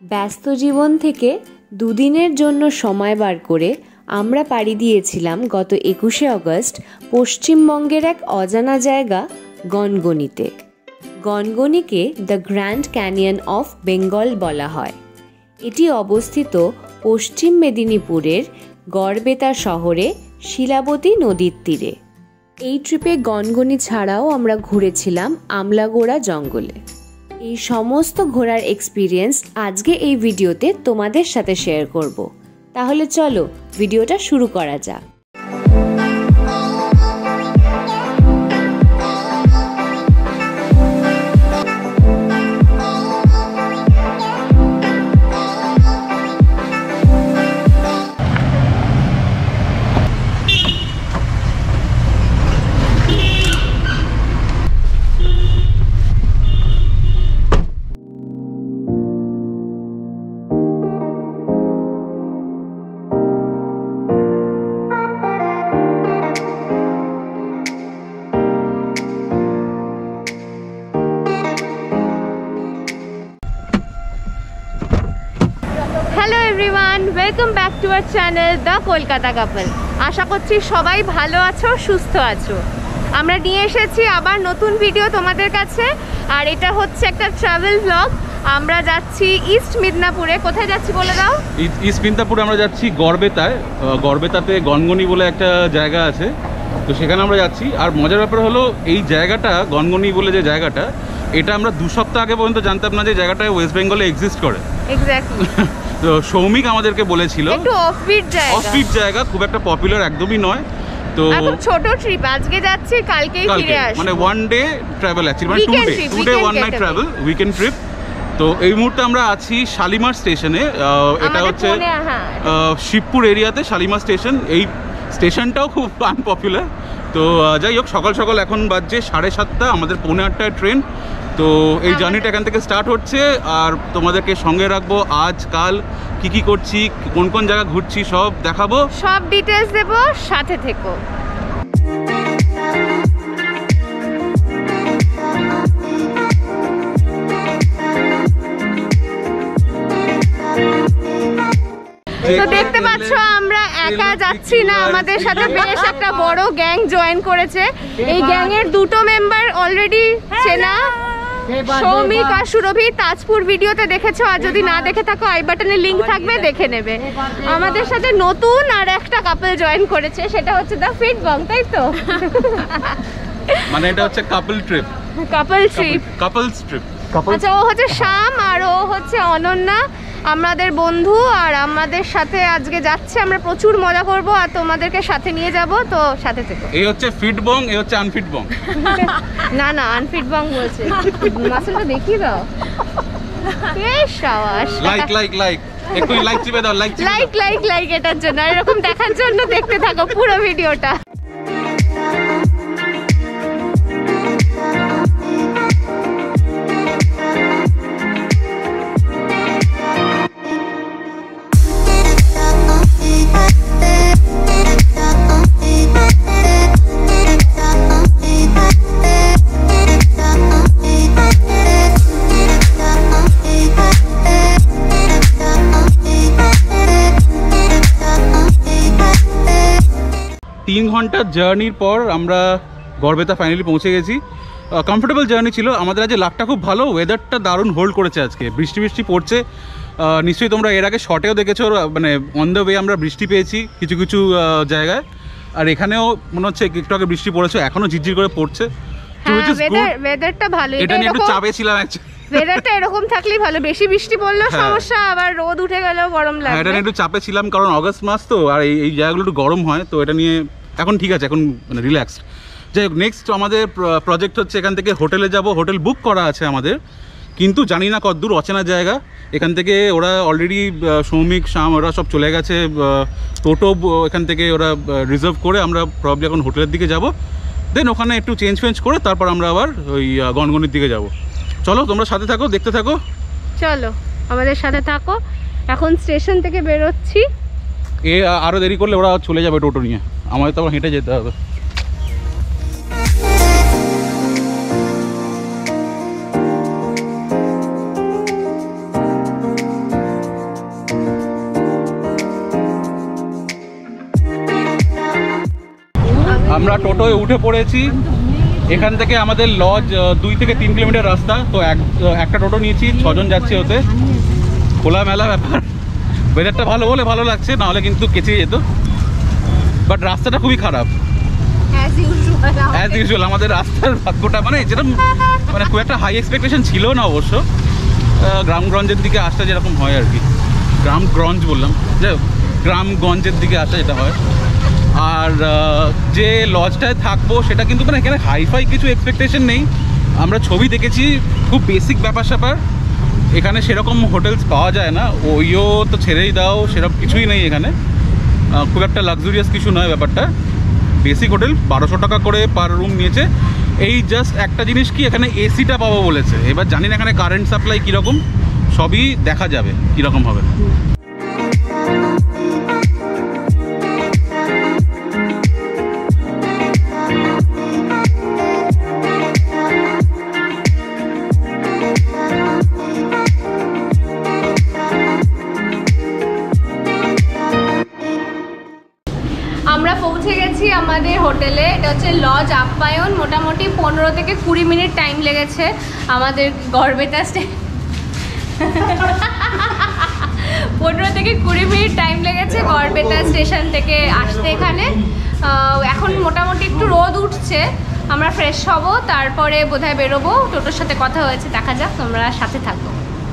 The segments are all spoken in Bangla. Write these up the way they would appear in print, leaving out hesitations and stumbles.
ব্যস্ত জীবন থেকে দুদিনের জন্য সময় বার করে আমরা পাড়ি দিয়েছিলাম গত ২১শে অগস্ট পশ্চিমবঙ্গের এক অজানা জায়গা গনগনিতে। গনগনিকে the Grand Canyon of Bengal বলা হয়। এটি অবস্থিত পশ্চিম মেদিনীপুরের গড়বেতা শহরে শিলাবতী নদীর তীরে। এই ট্রিপে গনগনি ছাড়াও আমরা ঘুরেছিলাম আমলাগোড়া জঙ্গলে। এই সমস্ত ঘোরার এক্সপিরিয়েন্স আজকে এই ভিডিওতে তোমাদের সাথে শেয়ার করব। তাহলে চলো ভিডিওটা শুরু করা যাক। Hello everyone, welcome back to our channel the Kolkata couple. আশা করছি সবাই ভালো আছো, সুস্থ আছো। আমরা নিয়ে এসেছি আবার নতুন ভিডিও তোমাদের কাছে, আর এটা হচ্ছে একটা ট্রাভেল ব্লগ। আমরা যাচ্ছি ইস্ট মিদনাপুরে। কোথায় যাচ্ছি বলে দাও? ইস্ট মিদনাপুরে আমরা যাচ্ছি গড়বেতায়। গড়বেতাতে গনগনি বলে একটা জায়গা আছে, তো সেখানে আমরা যাচ্ছি। আর মজার ব্যাপার হলো এই জায়গাটা, গনগনি বলে যে জায়গাটা, এটা আমরা 2 সপ্তাহ আগে পর্যন্ত জানতাম না যে জায়গাটা ওয়েস্ট বেঙ্গলে এক্সিস্ট করে। এক্স্যাক্টলি। তো সৌমিক আমাদেরকে বলেছিল একটু অফবিট জায়গা, খুব একটা পপুলার একদমই নয়। তো খুব ছোট ট্রিপ, আজকে যাচ্ছি কালকেই ফিরে আসব। মানে ওয়ান ডে ট্রাভেল অ্যাকচুয়ালি, মানে two day one night travel, weekend trip. তো এই মুহূর্তে আমরা আছি শালিমার স্টেশনে। এটা হচ্ছে শিবপুর এরিয়াতে শালিমার স্টেশন। এই স্টেশনটাও খুব আনপপুলার। তো যাই হোক, সকাল সকাল এখন বাজছে 7:30, আমাদের 7:45 ট্রেন। তো এই জার্নিটা এখান থেকে স্টার্ট হচ্ছে, আর তোমাদেরকে সঙ্গে রাখবো। আজ কাল কি করছি, কোন কোন জায়গা ঘুরছি, সব দেখাবো, সব ডিটেলস দেবো, সাথে থেকো। তো দেখতে পাচ্ছ আমরা একা যাচ্ছি না, আমাদের সাথে বেশ একটা বড় গ্যাং জয়েন করেছে। এই গ্যাংয়ের 2টো মেম্বার অলরেডি চেনা, সৌমিক আর সুরভি। তাজপুর ভিডিওতে দেখেছো, আর যদি না দেখে থাকো আই বাটনে লিংক থাকবে, দেখে নেবে। আমাদের সাথে নতুন আর একটা কাপল জয়েন করেছে, সেটা হচ্ছে দ্য ফিট বং, তাই তো? মানে এটা হচ্ছে কাপলস ট্রিপ। আচ্ছা, ও হচ্ছে শ্যাম আর ও হচ্ছে অনন্যা, আমাদের বন্ধু। আর আমাদের সাথে আজকে যাচ্ছে, আমরা প্রচুর মজা করব আর তোমাদেরকে সাথে নিয়ে যাব। তো সাথে থেকো। এই হচ্ছে ফিট বং, এই হচ্ছে আনফিট বং। না আনফিট বং বলছে। মাসলটা দেখিয়ে দাও। বেশ সাবাস। লাইক একটু লাইক চিপে দাও, লাইক এটার জন্য, আর এরকম দেখার জন্য দেখতে থাকো পুরো ভিডিওটা। ঘন্টার জার্নির পর আমরা গড়বেতা ফাইনালি পৌঁছে গেছি। কমফোর্টেবল জার্নি ছিল আমাদের। আজ লাকটা খুব ভালো, ওয়েদারটা দারুণ হোল্ড করেছে আজকে। বৃষ্টি পড়ছে, নিশ্চয়ই তোমরা এর আগে শর্টেও দেখেছো, মানে অন দ্য ওয়ে আমরা বৃষ্টি পেয়েছি কিছু জায়গায়। আর এখানেও মনে হচ্ছে একটু আগে বৃষ্টি পড়েছে, এখনো ঝিরঝির করে পড়ছে। ওয়েদারটা ভালো, এটা নিয়ে একটু চাপে ছিলাম অ্যাকচুয়ালি। ওয়েদারটা এরকম থাকলেই ভালো, বেশি বৃষ্টি পড়লেও সমস্যা, আবার রোদ উঠে গেলেও গরম লাগে। এটা নিয়ে একটু চাপে ছিলাম, কারণ অগস্ট মাস তো, আর এই জায়গাগুলো একটু গরম হয়। তো এটা নিয়ে এখন ঠিক আছে, এখন মানে রিল্যাক্সড। যাই হোক, নেক্সট আমাদের প্রজেক্ট হচ্ছে এখান থেকে হোটেলে যাব। হোটেল বুক করা আছে আমাদের, কিন্তু জানি না কতদূর, অচেনা জায়গা। এখান থেকে ওরা অলরেডি সৌমিক, শ্যাম, ওরা সব চলে গেছে। টোটো এখান থেকে ওরা রিজার্ভ করে, আমরা প্রবলি এখন হোটেলের দিকে যাব। দেন ওখানে একটু চেঞ্জ করে তারপর আমরা আবার ওই গনগনির দিকে যাব। চলো তোমরা সাথে থাকো, দেখতে থাকো। চলো আমাদের সাথে থাকো। এখন স্টেশন থেকে বেরোচ্ছি। আরও দেরি করলে ওরা চলে যাবে টোটো নিয়ে, আমাদের তো আবার হেঁটে যেতে হবে। টোটোয় উঠে পড়েছি। এখান থেকে আমাদের লজ 2 থেকে 3 কিলোমিটার রাস্তা। তো একটা টোটো নিয়েছি, 6 জন যাচ্ছি ওতে। খোলামেলা ব্যাপার, ওয়েদারটা ভালো বলে ভালো লাগছে, নাহলে কিন্তু কেচে যেত। বাট রাস্তাটা খুবই খারাপ অ্যাজ ইউজুয়াল। আমাদের রাস্তার ভাগ্যটা মানে যেরকম মানে খুব একটা হাই এক্সপেকটেশন ছিল না অবশ্য, গ্রামগঞ্জের দিকে আসতে যেরকম হয় আর কি। গ্রামগঞ্জ বললাম, যাই হোক, গ্রামগঞ্জের দিকে আসা যেটা হয়। আর যে লজটায় থাকবো সেটা কিন্তু মানে এখানে হাইফাই কিছু এক্সপেকটেশন নেই। আমরা ছবি দেখেছি, খুব বেসিক ব্যাপার স্যাপার। এখানে সেরকম হোটেলস পাওয়া যায় না, ওইও তো ছেড়েই দাও, সেরকম কিছুই নেই এখানে। খুব একটা লাক্সুরিয়াস কিছু নয় ব্যাপারটা, বেসিক হোটেল। 1200 টাকা করে পার রুম নিয়েছে। এই জাস্ট একটা জিনিস কি, এখানে এসিটা পাবো বলেছে। এবার জানি না এখানে কারেন্ট সাপ্লাই কীরকম, সবই দেখা যাবে কীরকম হবে। আমরা পৌঁছে গেছি আমাদের হোটেলে। এটা হচ্ছে লজ আপ্যায়ন। মোটামুটি 15 থেকে 20 মিনিট টাইম লেগেছে আমাদের গড়বেতা 15 থেকে 20 মিনিট টাইম লেগেছে গড়বেতা স্টেশন থেকে আসতে এখানে। এখন মোটামুটি একটু রোদ উঠছে, আমরা ফ্রেশ হব, তারপরে বোধহয় বেরোবো। টোটোর সাথে কথা হয়েছে, দেখা যাক, তোমরা সাথে থাকো।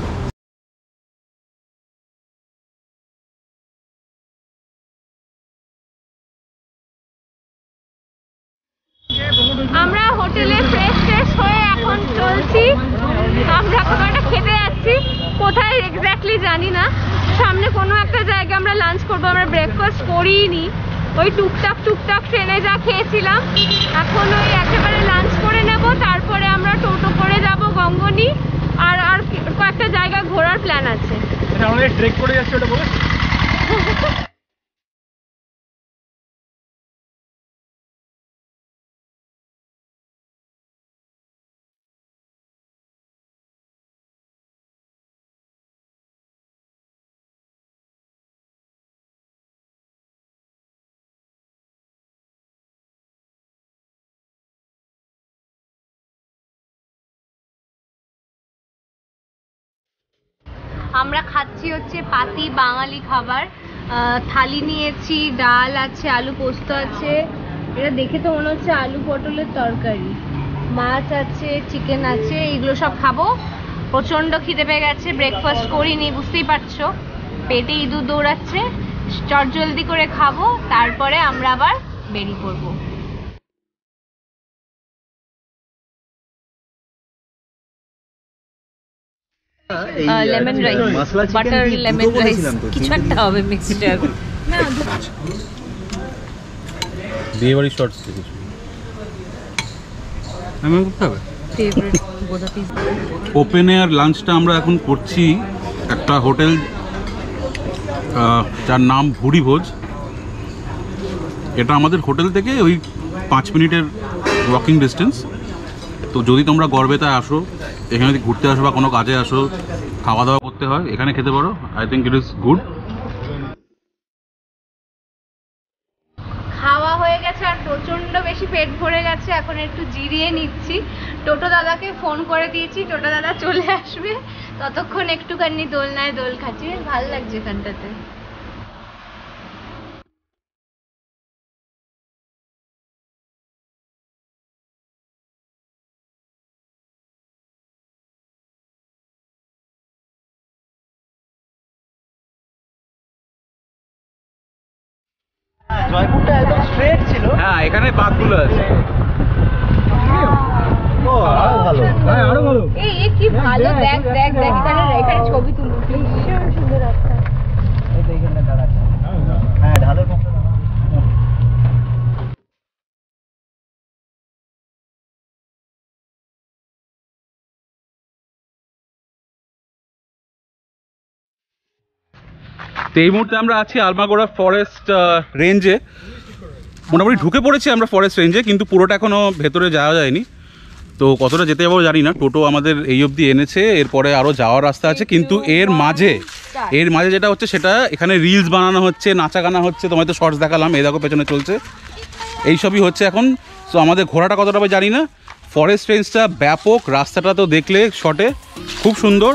আমরা হোটেলে ফ্রেশ হয়ে এখন চলছি। আমরা কোনো একটা খেতে যাচ্ছি, কোথায় এক্স্যাক্টলি জানি না। সামনে কোনো একটা জায়গায় আমরা লাঞ্চ করবো। আমরা ব্রেকফাস্ট করিনি, ওই টুকটাক ট্রেনে যা খেয়েছিলাম। এখন ওই একেবারে লাঞ্চ করে নেব, তারপরে আমরা টোটো করে যাব গঙ্গনি। আর কয়েকটা জায়গা ঘোরার প্ল্যান আছে। আমাদের ট্রেক করে যাচ্ছে ওটা বলে। আমরা খাচ্ছি হচ্ছে পাতি বাঙালি খাবার। থালি নিয়েছি, ডাল আছে, আলু পোস্ত আছে, এটা দেখে তো মনে হচ্ছে আলু পটলের তরকারি, মাছ আছে, চিকেন আছে, এইগুলো সব খাবো। প্রচণ্ড খিদে পেয়ে গেছে, ব্রেকফাস্ট করিনি, বুঝতেই পারছো, পেটে ইঁদুর দৌড়াচ্ছে। চটজলদি করে খাবো, তারপরে আমরা আবার বেরিয়ে পড়বো। Lemon rice, butter lemon rice, কিছু একটা হবে মিক্সচার। বিয়ে বাড়ির শর্টস দেখেছি, এমন করতে হবে। ওপেন এয়ার লাঞ্চটা আমরা এখন করছি একটা হোটেল, যার নাম ভুড়ি ভোজ। এটা আমাদের হোটেল থেকে ওই 5 মিনিটের ওয়াকিং ডিস্টেন্স। তো যদি তোমরা গড়বেতায় আসো, এখানে যদি ঘুরতে আসো বা কোনো কাজে আসো, খাওয়া দাওয়া করতে হয়, এখানে খেতে পারো। I think it is good. খাওয়া হয়ে গেছে আর প্রচণ্ড বেশি পেট ভরে গেছে, এখন একটু জিরিয়ে নিচ্ছি। টোটো দাদাকে ফোন করে দিয়েছি, টোটো দাদা চলে আসবে, ততক্ষণ একটুখানি দোলনায় দোল খাচ্ছি। ভালো লাগছে এখানটাতে। জয়পুরটা একদম স্ট্রেট ছিল। হ্যাঁ, এখানে বাঘগুলো আছে। ও আরো ভালো, হ্যাঁ আরো ভালো। এই কি ভালো, দেখ দেখ দেখ, এখানে ছবি তুলবো, ভীষণ সুন্দর রাস্তা। এই তো এখানে দাঁড়াচ্ছে, হ্যাঁ ঢালের পাশে। তো এই মুহূর্তে আমরা আছি আলমাগোড়া ফরেস্ট রেঞ্জে। মোটামুটি ঢুকে পড়েছি আমরা ফরেস্ট রেঞ্জে, কিন্তু পুরোটা এখনও ভেতরে যাওয়া যায়নি। তো কতটা যেতে যাবো জানি না, টোটো আমাদের এই অবধি এনেছে, এরপরে আরও যাওয়ার রাস্তা আছে। কিন্তু এর মাঝে যেটা হচ্ছে, সেটা এখানে রিলস বানানো হচ্ছে, নাচা গানা হচ্ছে। তোমায় তো শর্টস দেখালাম, এই দেখো পেছনে চলছে। এইসবই হচ্ছে এখন। সো আমাদের ঘোরাটা কতটা আমি জানি না, ফরেস্ট রেঞ্জটা ব্যাপক, রাস্তাটা তো দেখলে শটে খুব সুন্দর।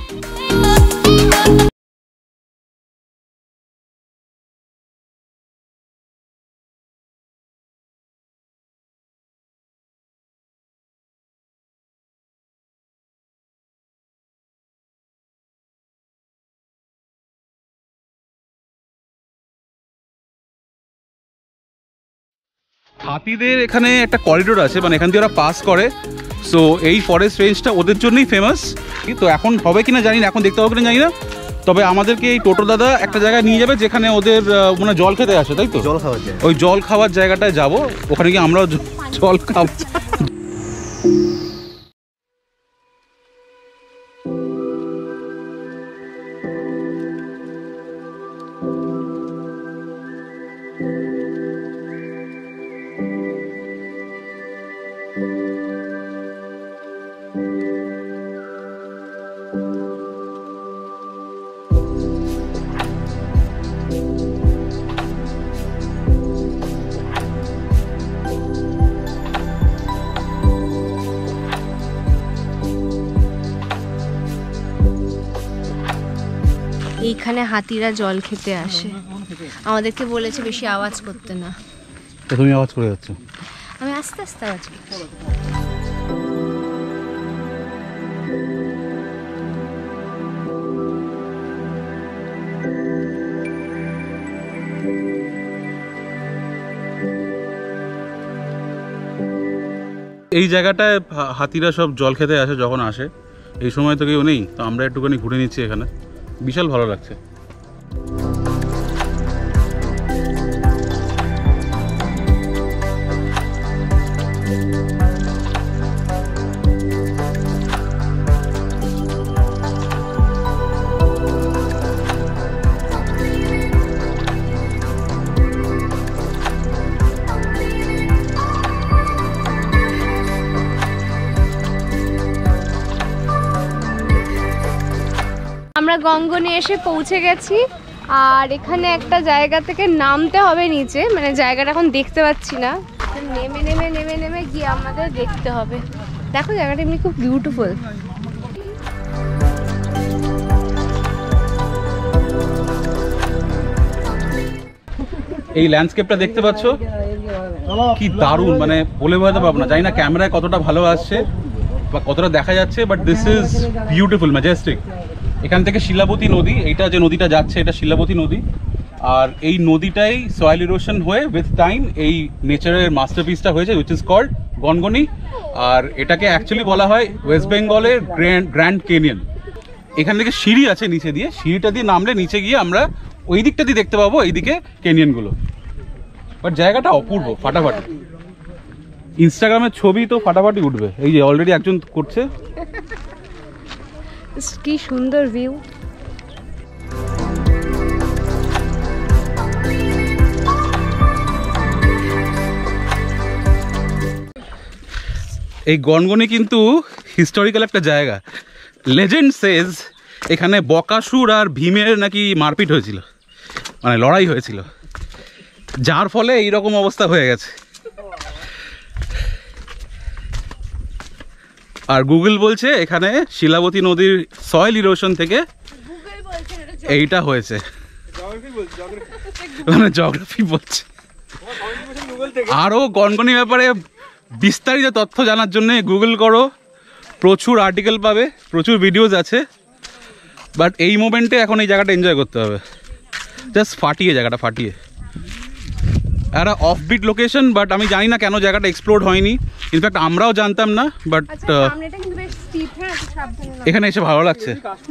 হাতিদের এখানে একটা করিডোর আছে, মানে এখান দিয়ে ওরা পাস করে। সো এই ফরেস্ট রেঞ্জটা ওদের জন্যই ফেমাস। তো এখন হবে কিনা জানি না, এখন দেখতে হবে কিনা জানি না, তবে আমাদেরকে এই টোটো দাদা একটা জায়গায় নিয়ে যাবে যেখানে ওদের মানে জল খেতে আসে, তাই তো? জল খাওয়ার জায়গা। ওই জল খাওয়ার জায়গাটায় যাব, ওখানে গিয়ে আমরাও জল খাবো। এইখানে হাতিরা জল খেতে আসে, আমাদেরকে বলেছে বেশি আওয়াজ করতে না। তুমি আওয়াজ করে যাচ্ছ? আমি আস্তে আস্তে আওয়াজ করছি। এই জায়গাটায় হাতিরা সব জল খেতে আসে, যখন আসে এই সময় তো কেউ নেই, তো আমরা একটুখানি ঘুরে নিচ্ছি এখানে, বিশাল ভালো লাগছে। আমরা গঙ্গনে এসে পৌঁছে গেছি, আর এখানে একটা জায়গা থেকে নামতে হবে নিচে, মানে জায়গাটা এখন দেখতে পাচ্ছি না, নেমে নেমে নেমে নেমে গিয়ে আমাদের দেখতে হবে। দেখো জায়গাটা এমনি খুব বিউটিফুল। এই ল্যান্ডস্কেপটা দেখতে পাচ্ছ, কি দারুণ, মানে বলে বোঝাতে পারবো না। জানি না ক্যামেরায় কতটা ভালো আসছে বা কতটা দেখা যাচ্ছে, but this is beautiful, majestic. এখান থেকে শিলাবতী নদী, এইটা যে নদীটা যাচ্ছে এটা শিলাবতী নদী, আর এই নদীটাই সয়েল ইরোশন হয়ে উইথ টাইম এই নেচারের মাস্টারপিসটা হয়েছে, উইচ ইজ কল্ড গনগনি। আর এটাকে অ্যাকচুয়ালি বলা হয় ওয়েস্ট বেঙ্গলের গ্র্যান্ড ক্যানিয়ন। এখান থেকে সিঁড়ি আছে নিচে দিয়ে, সিঁড়িটা দিয়ে নামলে নিচে গিয়ে আমরা ওই দিকটা দিয়ে দেখতে পাবো এইদিকে ক্যানিয়নগুলো। বাট জায়গাটা অপূর্ব, ফাটাফাটি। ইনস্টাগ্রামের ছবি তো ফাটাফাটি উঠবে। এই যে অলরেডি একজন করছে, কি সুন্দর ভিউ। এই গনগনি কিন্তু হিস্টোরিক্যাল একটা জায়গা। লেজেন্ড সেজ এখানে বকাসুর আর ভীমের নাকি মারপিট হয়েছিল, মানে লড়াই হয়েছিল, যার ফলে এইরকম অবস্থা হয়ে গেছে। আর গুগল বলছে এখানে শিলাবতী নদীর সয়েল ইরোশন থেকে এইটা হয়েছে, মানে জিওগ্রাফি বলছে। আরও গনগনি ব্যাপারে বিস্তারিত তথ্য জানার জন্য গুগল করো, প্রচুর আর্টিকেল পাবে, প্রচুর ভিডিওজ আছে। বাট এই মোমেন্টে এখন এই জায়গাটা এনজয় করতে হবে, জাস্ট ফাটিয়ে, জায়গাটা ফাটিয়ে। একটা অফবিট লোকেশন, বাট আমি জানি না কেন জায়গাটা এক্সপ্লোর হয়নি। ইনফ্যাক্ট আমরাও জানতাম না, বাট এখানে এসে ভালো লাগছে।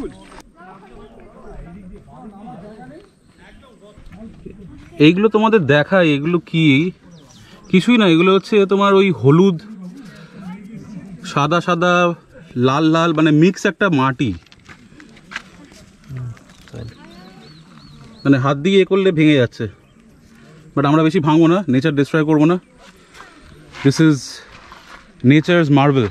এইগুলো তোমাদের দেখায়, এগুলো কি? কিছুই না, এগুলো হচ্ছে তোমার ওই হলুদ, সাদা সাদা, লাল লাল, মানে মিক্স একটা মাটি, মানে হাত দিয়ে এ করলে ভেঙে যাচ্ছে। বাট আমরা বেশি ভাঙবো না, নেচার ডিস্ট্রয় করবো না। This is nature's marble.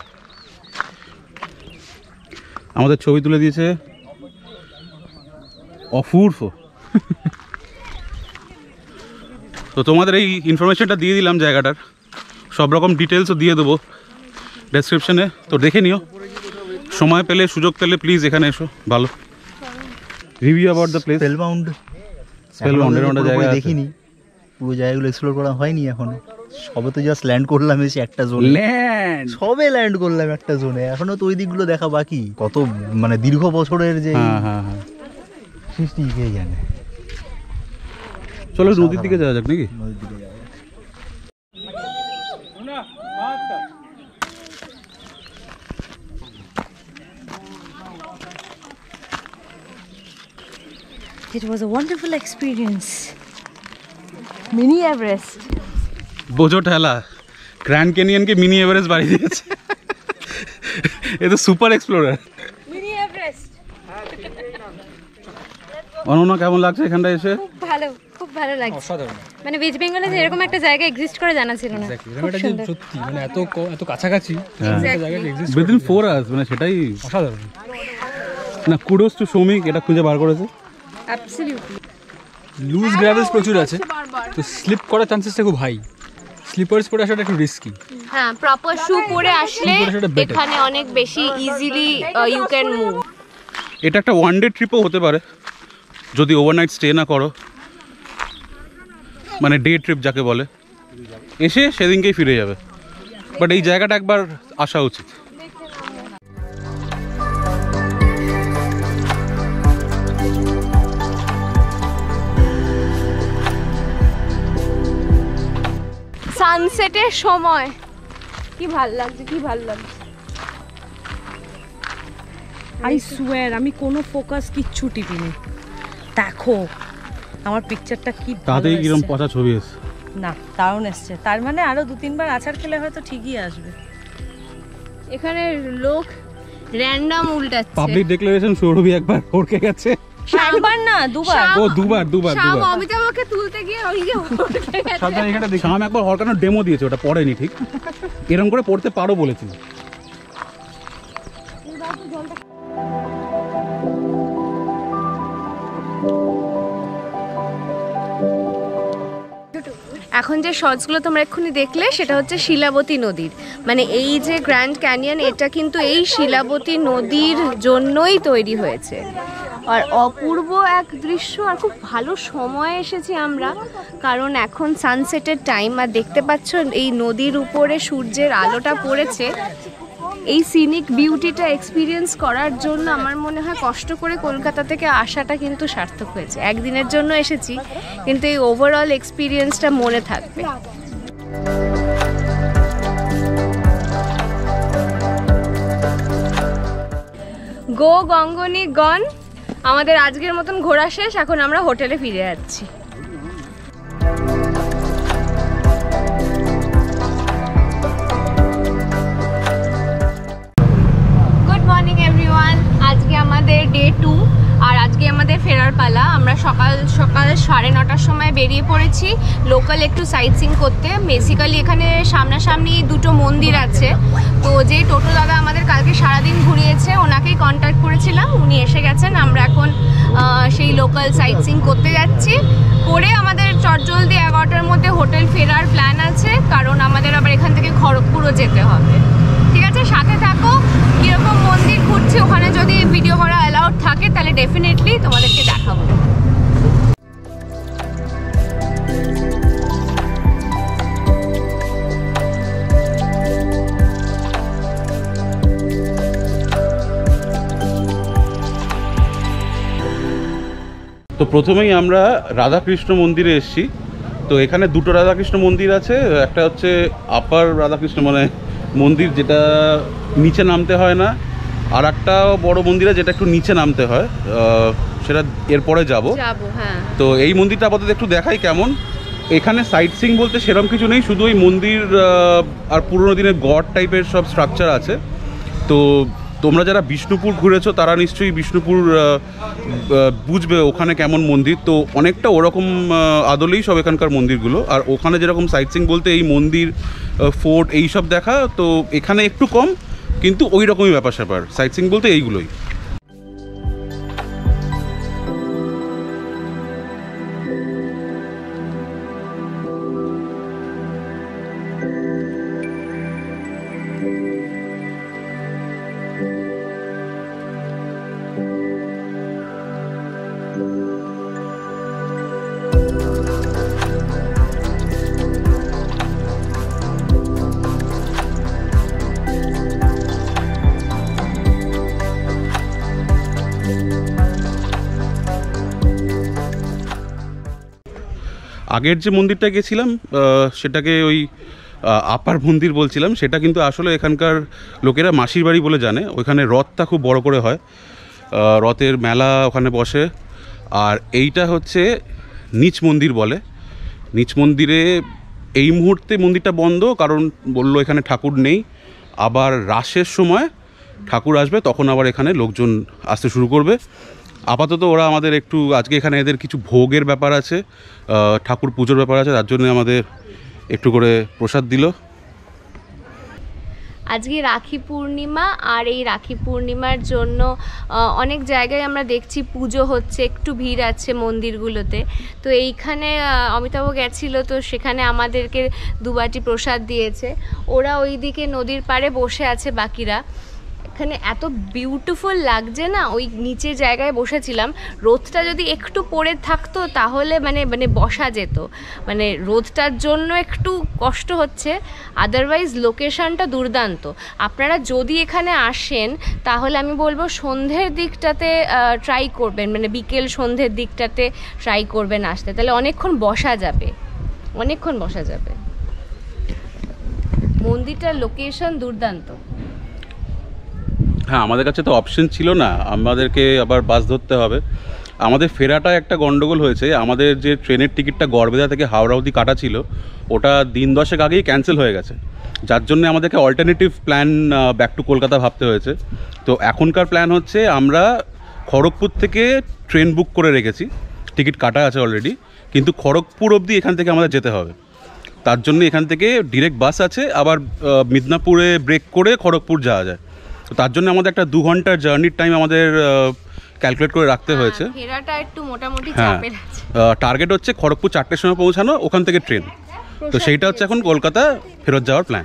আমাদের ছবি তুলে দিয়েছে, অপূর্ব। তো তোমাদের এই ইনফরমেশনটা দিয়ে দিলাম জায়গাটার, সব রকম ডিটেলসও দিয়ে দেবো ডেসক্রিপশনে, তো দেখে নিও। সময় পেলে সুযোগ পেলে প্লিজ এখানে এসো। ভালো রিভিউ অ্যাবাউট দ্য প্লেস। স্পেলবাউন্ডের জায়গা দেখিনি, পুরো জায়গাগুলো এক্সপ্লোর করা হয়নি এখনো। সবে তো জাস্ট ল্যান্ড করলাম এসে একটা জোনে, সবে ল্যান্ড করলাম একটা জোনে, এখনো তো ওই দিকগুলো দেখা বাকি। কত মানে দীর্ঘ বছরের যে সৃষ্টি কে জানে। চলো নদীর দিকে যাওয়া যাক নাকি? নদীর দিকে যাওয়া যাক। It was a wonderful experience. Mini Everest. বোঝো ঠেলা, গ্র্যান্ড ক্যানিয়নকে মিনি এভারেস্ট বাড়ি দিয়েছে। এ তো super explorer. Mini Everest. Ananya কেমন লাগছে এখানটা এসে? খুব ভালো লাগছে। মানে ওয়েস্ট বেঙ্গলে যে এরকম একটা জায়গা এক্সিস্ট করে জানা ছিল না। সত্যি মানে এত কাছাকাছি উইদিন 4 আওয়ার্স, মানে সেটাই অসাধারণ। না, কুডোস টু সৌমিক, এটা খুঁজে বার করেছে। অ্যাবসলিউটলি। লুজ গ্র্যাভেলস প্রচুর আছে, তো স্লিপ করার চান্সেসটা খুব হাই। স্লিপার্স পরে আসাটা একটু রিস্কি। হ্যাঁ, প্রপার শু পরে আসলে এখানে অনেক বেশি ইজিলি ইউ ক্যান মুভ। এটা একটা ওয়ান ডে ট্রিপও হতে পারে যদি ওভারনাইট স্টে না করো, মানে ডে ট্রিপ যাকে বলে, এসে সেদিনকেই ফিরে যাবে। বাট এই জায়গাটা একবার আসা উচিত। সানসেটের সময় কি ভালো লাগছে, কি ভালো লাগছে। আই সুয়ার আমি কোনো ফোকাস কিচ্ছু টিপিনি। দেখো আমার পিকচারটা কি ভালো তাতেই কিরম এসছে। পচা ছবি এসছে। না, দারুণ এসছে। তার মানে আরো 2-3 বার আছাড় খেলে হয়তো ঠিকই আসবে। এখানে লোক র্যান্ডম উল্টাচ্ছে। পাবলিক ডিক্লারেশন সৌরভী একবার ওরকে গেছে। একবার না, দুবার। ও দুবার। শাম অমিতাভকে তুলতে গিয়ে ওই যে উল্টে গেছে। শাম একবার হরকানোর ডেমো দিয়েছে, ওটা পড়েনি ঠিক, এরকম করে পড়তে পারো বলেছিল। এখন যে শটসগুলো তোমরা এক্ষুনি দেখলে সেটা হচ্ছে শিলাবতী নদীর, মানে এই যে গ্র্যান্ড ক্যানিয়ন এটা কিন্তু এই শিলাবতী নদীর জন্যই তৈরি হয়েছে। আর অপূর্ব এক দৃশ্য, আর খুব ভালো সময় এসেছি আমরা, কারণ এখন সানসেটের টাইম। আর দেখতে পাচ্ছ এই নদীর উপরে সূর্যের আলোটা পড়েছে। এই সিনিক বিউটিটা এক্সপিরিয়েন্স করার জন্য আমার মনে হয় কষ্ট করে কলকাতা থেকে আসাটা কিন্তু সার্থক হয়েছে। একদিনের জন্য এসেছি, কিন্তু এই ওভারঅল এক্সপিরিয়েন্সটা মনে থাকবে। গো গঙ্গনি গন। আমাদের আজকের মতন ঘোরা শেষ, এখন আমরা হোটেলে ফিরে যাচ্ছি। Good morning everyone. আজকে আমাদের ডে 2 আর আজকে আমাদের ফেরার পালা। আমরা সকাল 9:30টার সময় বেরিয়ে পড়েছি লোকাল একটু সাইট সিইং করতে। বেসিক্যালি এখানে সামনাসামনি দুটো মন্দির আছে, তো যে টোটো দাদা আমাদের কালকে সারাদিন ঘুরিয়েছে ওনাকেই কন্ট্যাক্ট করেছিলাম, উনি এসে গেছেন। আমরা এখন সেই লোকাল সাইট সিইং করতে যাচ্ছি। করে আমাদের চটজলদি 11টার মধ্যে হোটেল ফেরার প্ল্যান আছে, কারণ আমাদের আবার এখান থেকে খড়গপুরও যেতে হবে। ঠিক আছে, সাথে থাকো। কীরকম মন্দির ঘুরছি ওখানে যদি ভিডিও করা অ্যালাউড থাকে তাহলে ডেফিনেটলি তোমাদেরকে দেখাবো। তো প্রথমেই আমরা রাধাকৃষ্ণ মন্দিরে এসেছি। তো এখানে দুটো রাধাকৃষ্ণ মন্দির আছে, একটা হচ্ছে আপার রাধাকৃষ্ণ মানে মন্দির যেটা নিচে নামতে হয় না, আর একটা বড় মন্দির আছে যেটা একটু নিচে নামতে হয়, সেটা এরপরে যাব। হ্যাঁ, তো এই মন্দিরটা আপাতত একটু দেখাই কেমন। এখানে সাইট সিইং বলতে সেরকম কিছু নেই, শুধু ওই মন্দির আর পুরোনো দিনের গড টাইপের সব স্ট্রাকচার আছে। তো তোমরা যারা বিষ্ণুপুর ঘুরেছো তারা নিশ্চয়ই বিষ্ণুপুর বুঝবে ওখানে কেমন মন্দির। তো অনেকটা ওরকম আদলেই সব এখানকার মন্দিরগুলো। আর ওখানে যেরকম সাইট সিইং বলতে এই মন্দির, ফোর্ট এইসব দেখা, তো এখানে একটু কম, কিন্তু ওই রকমই ব্যাপার স্যাপার। সাইট সিইং বলতে এইগুলোই। আগের যে মন্দিরটা গেছিলাম সেটাকে ওই আপার মন্দির বলছিলাম, সেটা কিন্তু আসলে এখানকার লোকেরা মাসির বাড়ি বলে জানে। ওইখানে রথটা খুব বড় করে হয়, রথের মেলা ওখানে বসে। আর এইটা হচ্ছে নিচ মন্দির বলে। নিচ মন্দিরে এই মুহূর্তে মন্দিরটা বন্ধ, কারণ বললো এখানে ঠাকুর নেই। আবার রাসের সময় ঠাকুর আসবে, তখন আবার এখানে লোকজন আসতে শুরু করবে। আপাতত ওরা আমাদের একটু আজকে এখানে এদের কিছু ভোগের ব্যাপার আছে, ঠাকুর পুজোর ব্যাপার আছে, তার জন্য আমাদের একটু করে প্রসাদ দিল। আজকে রাখি পূর্ণিমা, আর এই রাখি পূর্ণিমার জন্য অনেক জায়গায় আমরা দেখছি পুজো হচ্ছে, একটু ভিড় আছে মন্দিরগুলোতে। তো এইখানে অমিতাভ গেছিলো, তো সেখানে আমাদেরকে 2 বাটি প্রসাদ দিয়েছে। ওরা ওইদিকে নদীর পাড়ে বসে আছে বাকিরা। এখানে এত বিউটিফুল লাগছে না, ওই নিচের জায়গায় বসেছিলাম। রোদটা যদি একটু পড়ে থাকতো তাহলে মানে বসা যেত, মানে রোদটার জন্য একটু কষ্ট হচ্ছে, আদারওয়াইজ লোকেশনটা দুর্দান্ত। আপনারা যদি এখানে আসেন তাহলে আমি বলবো সন্ধ্যের দিকটাতে ট্রাই করবেন, মানে বিকেল সন্ধ্যের দিকটাতে ট্রাই করবেন আসতে, তাহলে অনেকক্ষণ বসা যাবে, অনেকক্ষণ বসা যাবে। মন্দিরটার লোকেশন দুর্দান্ত। হ্যাঁ, আমাদের কাছে তো অপশন ছিল না, আমাদেরকে আবার বাস ধরতে হবে। আমাদের ফেরাটা একটা গন্ডগোল হয়েছে। আমাদের যে ট্রেনের টিকিটটা গড়বেতা থেকে হাওড়া অবধি কাটা ছিল, ওটা দিন 10 আগেই ক্যান্সেল হয়ে গেছে, যার জন্য আমাদেরকে alternative plan back to Kolkata ভাবতে হয়েছে। তো এখনকার প্ল্যান হচ্ছে আমরা খড়গপুর থেকে ট্রেন বুক করে রেখেছি, টিকিট কাটা আছে অলরেডি, কিন্তু খড়গপুর অবধি এখান থেকে আমাদের যেতে হবে। তার জন্য এখান থেকে ডিরেক্ট বাস আছে, আবার মিদনাপুরে ব্রেক করে খড়গপুর যাওয়া যায়। তো তার জন্য আমাদের একটা 2 ঘন্টার জার্নির টাইম আমাদের ক্যালকুলেট করে রাখতে হয়েছে। ফেরাটা একটু মোটামুটি চাপের আছে। টার্গেট হচ্ছে খড়গপুর 4টের সময় পৌঁছানো, ওখান থেকে ট্রেন। তো সেইটা হচ্ছে এখন কলকাতা ফেরত যাওয়ার প্ল্যান।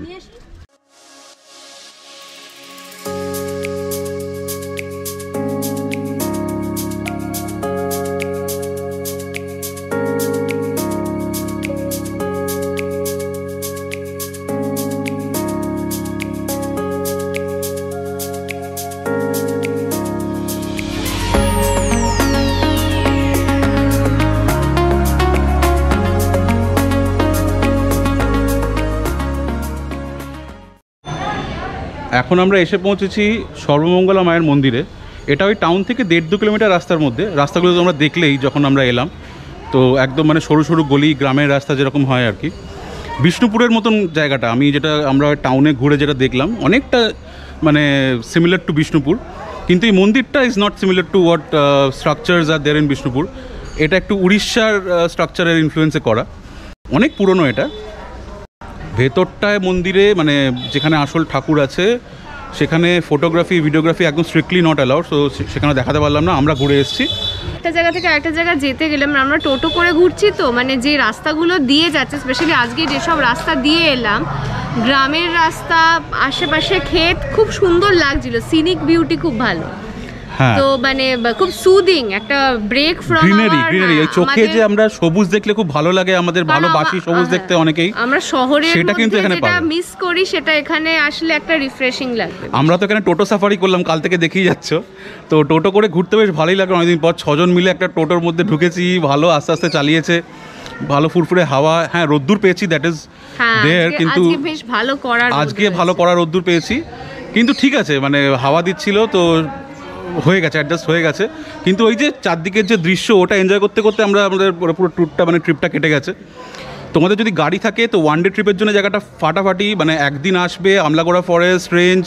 এখন আমরা এসে পৌঁছেছি সর্বমঙ্গলা মায়ের মন্দিরে। এটা ওই টাউন থেকে 1.5-2 কিলোমিটার রাস্তার মধ্যে। রাস্তাগুলো তো আমরা দেখলেই যখন আমরা এলাম, তো একদম মানে সরু সরু গলি, গ্রামের রাস্তা যেরকম হয় আর কি। বিষ্ণুপুরের মতন জায়গাটা, আমি যেটা আমরা টাউনে ঘুরে যেটা দেখলাম, অনেকটা মানে সিমিলার টু বিষ্ণুপুর, কিন্তু এই মন্দিরটা is not similar to what structures are there in Bishnupur. এটা একটু উড়িষ্যার স্ট্রাকচারের ইনফ্লুয়েন্সে করা, অনেক পুরনো এটা। ভেতরটায় মন্দিরে মানে যেখানে আসল ঠাকুর আছে সেখানে ফটোগ্রাফি ভিডিওগ্রাফি একদম স্ট্রিক্টলি নট অ্যালাউড, সো সেখানে দেখাতে পারলাম না। আমরা ঘুরে এসেছি। একটা জায়গা থেকে আরেকটা জায়গা যেতে গেলে আমরা টোটো করে ঘুরছি, তো মানে যে রাস্তাগুলো দিয়ে যাচ্ছে, স্পেশালি আজকে যেসব রাস্তা দিয়ে এলাম, গ্রামের রাস্তা, আশেপাশে ক্ষেত, খুব সুন্দর লাগছিল, সিনিক বিউটি খুব ভালো। তো মানে খুব সুদিং একটা ব্রেক ফ্রম গ্রিনারি। এই চোখে যে আমরা সবুজ দেখলে খুব ভালো লাগে, আমাদের ভালোবাসি সবুজ দেখতে অনেকেই, আমরা শহরে সেটা কিন্তু এখানে মিস করি, সেটা এখানে আসলে একটা রিফ্রেশিং লাগবে। আমরা তো এখানে টোটো সাফারি করলাম, কাল থেকে দেখেই যাচ্ছ, তো টোটো করে ঘুরতে বেশ ভালোই লাগলো। অনেকদিন পর 6 জন মিলে একটা টোটোর মধ্যে ঢুকেছি, ভালো আস্তে আস্তে চালিয়েছে, ভালো ফুরফুরে হাওয়া। হ্যাঁ, রোদ্দুর পেয়েছি, দ্যাট ইজ দেয়ার, কিন্তু বেশ ভালো করার আজকে ভালো করার রোদ্দুর পেয়েছি, কিন্তু ঠিক আছে, মানে হাওয়া দিচ্ছিল তো হয়ে গেছে, অ্যাডজাস্ট হয়ে গেছে। কিন্তু ওই যে চারদিকের যে দৃশ্য, ওটা এনজয় করতে করতে আমাদের পুরো ট্যুরটা মানে ট্রিপটা কেটে গেছে। তোমাদের যদি গাড়ি থাকে তো 1 ডে ট্রিপের জন্য জায়গাটা ফাটাফাটি, মানে একদিন আসবে আমলাগোড়া ফরেস্ট রেঞ্জ,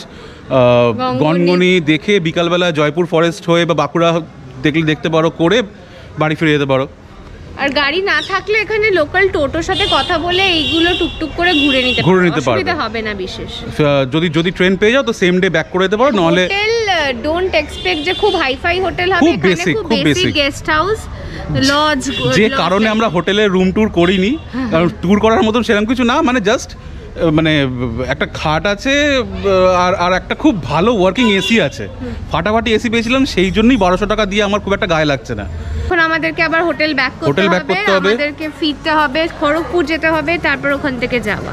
গনগনি দেখে বিকালবেলা জয়পুর ফরেস্ট হয়ে বা বাঁকুড়া দেখতে পারো, করে বাড়ি ফিরে যেতে পারো। আর গাড়ি না থাকলে এখানে লোকাল টোটোর সাথে কথা বলে এইগুলো টুকটুক করে ঘুরে নিতে পারবে, অসুবিধা হবে না বিশেষ। যদি ট্রেন পেয়ে যাও তো সেম ডে ব্যাক করে যেতে পারো, নাহলে হোটেল ডোন্ট এক্সপেক্ট যে খুব হাইফাই হোটেল হবে, এখানে খুব বেসিক গেস্ট হাউস, লজ। যে কারণে আমরা হোটেলে রুম ট্যুর করিনি, কারণ ট্যুর করার মতন সেরকম কিছু না, মানে জাস্ট মানে একটা খাট আছে আর একটা খুব ভালো ওয়ার্কিং এসি আছে, ফাটাফাটি এসি পেয়েছিলাম, সেই জন্যই 1200 টাকা দিয়ে আমার খুব একটা গায়ে লাগছে না। এখন আমাদেরকে আবার হোটেল ব্যাক করতে হবে, আমাদেরকে ফিরতে হবে, খড়গপুর যেতে হবে, তারপর ওখান থেকে যাওয়া।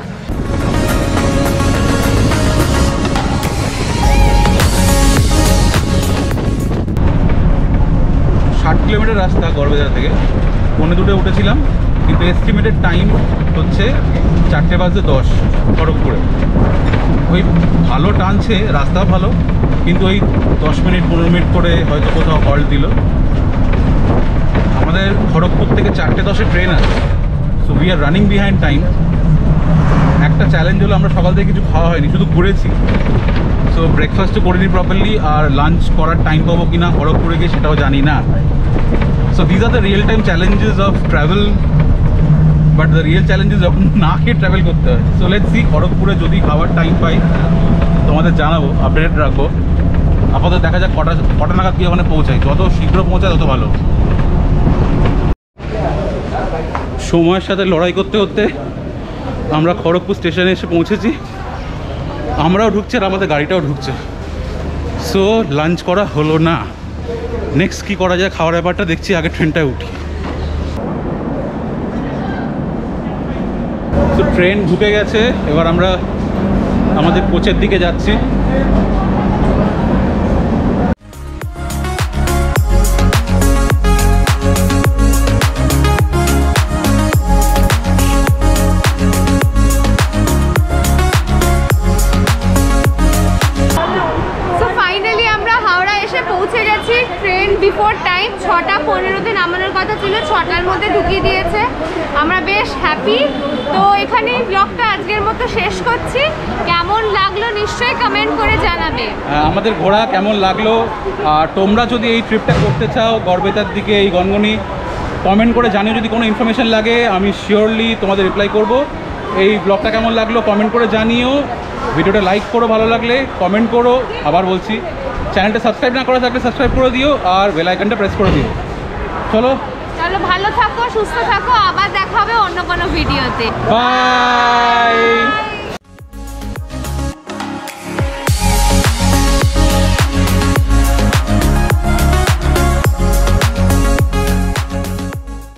60 কিলোমিটার রাস্তা গড়বেতা থেকে, 1:45 উঠেছিলাম, কিন্তু এস্টিমেটেড টাইম হচ্ছে 4:10 খড়গপুরে। ওই ভালো টানছে, রাস্তা ভালো, কিন্তু ওই 10 মিনিট 15 মিনিট করে হয়তো কোথাও হল্ট দিল। আমাদের খড়গপুর থেকে 4:10 ট্রেন আছে, so we are running behind time. একটা চ্যালেঞ্জ হলো আমরা সকাল থেকে কিছু খাওয়া হয়নি, শুধু ঘুরেছি। সো ব্রেকফাস্টও করিনি প্রপারলি, আর লাঞ্চ করার টাইম পাবো কিনা খড়গপুরে গিয়ে সেটাও জানি না। So these are the real time challenges of travel, but the real challenges যখন না খেয়ে ট্রাভেল করতে হয়। সো লেটস সি, খড়গপুরে যদি খাওয়ার টাইম পাই তোমাদের জানাবো, আপডেট রাখবো। আপাতত দেখা যাক কটা নাগাদ গিয়ে ওখানে পৌঁছাই। যত শীঘ্র পৌঁছায় তত ভালো। সময়ের সাথে লড়াই করতে করতে আমরা খড়গপুর স্টেশনে এসে পৌঁছেছি। আমরাও ঢুকছি আর আমাদের গাড়িটাও ঢুকছে। সো লাঞ্চ করা হলো না। নেক্সট কী করা যায় খাওয়ার ব্যাপারটা দেখছি, আগে ট্রেনটায় উঠি। তো ট্রেন ঢুকে গেছে, এবার আমরা আমাদের কোচের দিকে যাচ্ছি। বিফোর টাইম 6:15-তে নামানোর কথা ছিল, 6টার মধ্যে ঢুকিয়ে দিয়েছে। আমরা বেশ হ্যাপি। তো এখানেই ব্লগটা আজকের মতো শেষ করছি। কেমন লাগলো নিশ্চয়ই কমেন্ট করে জানাবে। আমাদের ঘোরা কেমন লাগলো, আর তোমরা যদি এই ট্রিপটা করতে চাও গড়বেতার দিকে এই গনগনি, কমেন্ট করে জানিও। যদি কোনো ইনফরমেশান লাগে আমি শিওরলি তোমাদের রিপ্লাই করব। এই ব্লগটা কেমন লাগলো কমেন্ট করে জানিও। ভিডিওটা লাইক করো, ভালো লাগলে কমেন্ট করো। আবার বলছি, চ্যানেলটা সাবস্ক্রাইব না করা থাকলে সাবস্ক্রাইব করে দিও, আর বেল আইকনটা প্রেস করে দিও। চলো ভালো থাকো, সুস্থ থাকো, আবার দেখা হবে অন্য কোনো ভিডিওতে। বাই।